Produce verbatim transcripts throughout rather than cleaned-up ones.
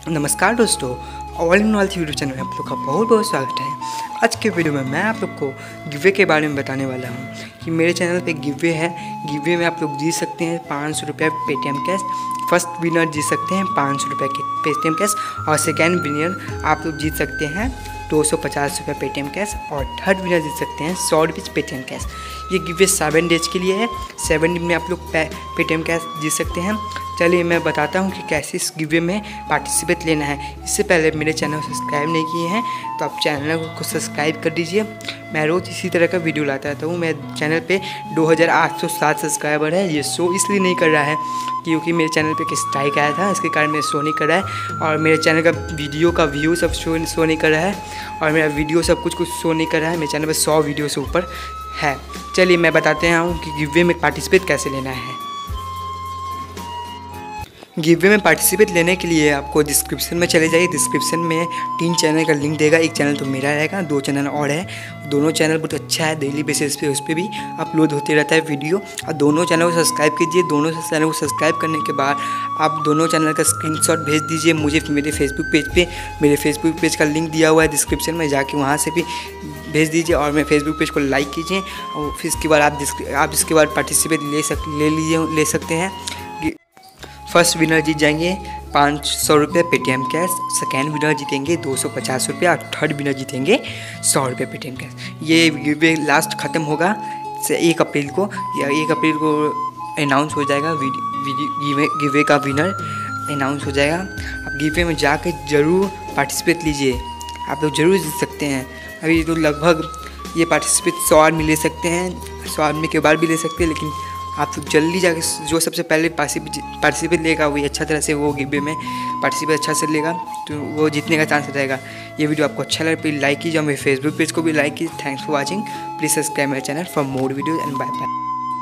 नमस्कार दोस्तों, all in all YouTube channel में आप लोग का बहुत बहुत स्वागत है। आज के वीडियो में मैं आप लोग को गिवे के बारे में बताने वाला हूं कि मेरे चैनल पे गिवे है। गिवे में आप लोग जीत सकते हैं पाँच सौ रुपये पेटीएम कैश। फर्स्ट विनर जीत सकते हैं पाँच सौ रुपये के पेटीएम कैश और सेकेंड विनर आप लोग जीत सकते हैं दो सौ पचास रुपये पेटीएम कैश और थर्ड विनर जीत सकते हैं सौ रुपये पेटीएम कैश। ये गिवे सेवन डेज के लिए है। सेवन दिन में आप लोग पेटीएम कैश जीत सकते हैं। चलिए मैं बताता हूँ कि कैसे इस गिवे में पार्टिसिपेट लेना है। इससे पहले मेरे चैनल को सब्सक्राइब नहीं किए हैं तो आप चैनल को सब्सक्राइब कर दीजिए। मैं रोज़ इसी तरह का वीडियो लाता रहता हूँ। मेरे चैनल पे दो हज़ार आठ सौ सात सब्सक्राइबर है। ये शो इसलिए नहीं कर रहा है क्योंकि मेरे चैनल पे एक स्ट्राइक आया था, इसके कारण मेरा शो नहीं कर रहा है और मेरे चैनल का वीडियो का व्यू सब शो शो नहीं कर रहा है और मेरा वीडियो सब कुछ कुछ शो नहीं कर रहा है। मेरे चैनल पर सौ वीडियो से ऊपर है। चलिए मैं बताते हैं कि गिवे में पार्टिसिपेट कैसे लेना है। गिवे में पार्टिसिपेट लेने के लिए आपको डिस्क्रिप्शन में चले जाइए। डिस्क्रिप्शन में तीन चैनल का लिंक देगा। एक चैनल तो मेरा रहेगा, दो चैनल और है। दोनों चैनल बहुत अच्छा है, डेली बेसिस पे उस पर भी अपलोड होते रहता है वीडियो। और दोनों चैनल को सब्सक्राइब कीजिए। दोनों चैनल को सब्सक्राइब करने के बाद आप दोनों चैनल का स्क्रीनशॉट भेज दीजिए मुझे मेरे फेसबुक पेज पे। मेरे फेसबुक पेज का लिंक दिया हुआ है डिस्क्रिप्शन में, जाके वहाँ से भी भेज दीजिए और मेरे फेसबुक पेज को लाइक कीजिए और फिर इसके बाद आप आप इसके बाद पार्टिसिपेट ले सक ले लीजिए ले सकते हैं। फर्स्ट विनर जीत जाएंगे पाँच सौ रुपये पेटीएम कैश, सेकेंड विनर जीतेंगे दो सौ पचास रुपये और थर्ड विनर जीतेंगे सौ रुपये पेटीएम कैश। ये गिवे लास्ट ख़त्म होगा से एक अप्रैल को या एक अप्रैल को अनाउंस हो जाएगा। गिवे गिवे का विनर अनाउंस हो जाएगा। आप गिवे में जाकर ज़रूर पार्टिसिपेट लीजिए, आप लोग ज़रूर जीत सकते हैं। अभी तो लगभग ये पार्टिसिपेट सौ आदमी ले सकते हैं, सौ आदमी के बाद भी ले सकते हैं, लेकिन आप लोग जल्दी जाके जो सबसे पहले पार्टिसिपेट लेगा वही अच्छा तरह से वो गिवे में पार्टिसिपेट अच्छा से लेगा तो वो जीतने का चांस रहेगा। ये वीडियो आपको अच्छा लगे प्लीज़ लाइक कीजिए और मेरे फेसबुक पेज को भी लाइक कीजिए। Thanks for watching. Please subscribe my channel for more videos and bye bye.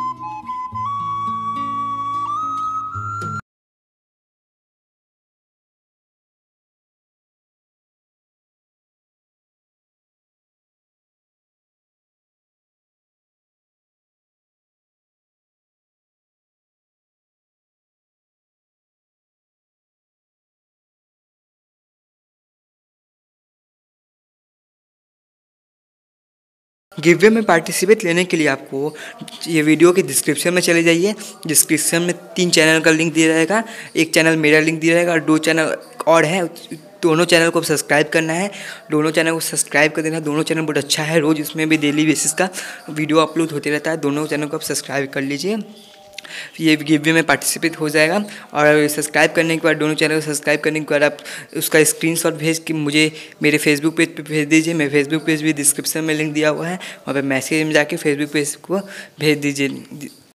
Giveaway में पार्टिसिपेट लेने के लिए आपको ये वीडियो के डिस्क्रिप्शन में चले जाइए। डिस्क्रिप्शन में तीन चैनल का लिंक दिया रहेगा। एक चैनल मेरा लिंक दिया रहेगा और दो चैनल और है। दोनों चैनल को सब्सक्राइब करना है, दोनों चैनल को सब्सक्राइब कर देना है। दोनों चैनल बहुत अच्छा है, रोज़ इसमें भी डेली बेसिस का वीडियो अपलोड होते रहता है। दोनों चैनल को आप सब्सक्राइब कर लीजिए। ये गिवे में पार्टिसिपेट हो जाएगा और सब्सक्राइब करने के बाद दोनों चैनल को सब्सक्राइब करने के बाद आप उसका स्क्रीनशॉट भेज के मुझे मेरे फेसबुक पेज पे भेज दीजिए। मेरे फेसबुक पेज भी डिस्क्रिप्शन में लिंक दिया हुआ है, वहाँ पे मैसेज में जाके फेसबुक पेज को भेज दीजिए।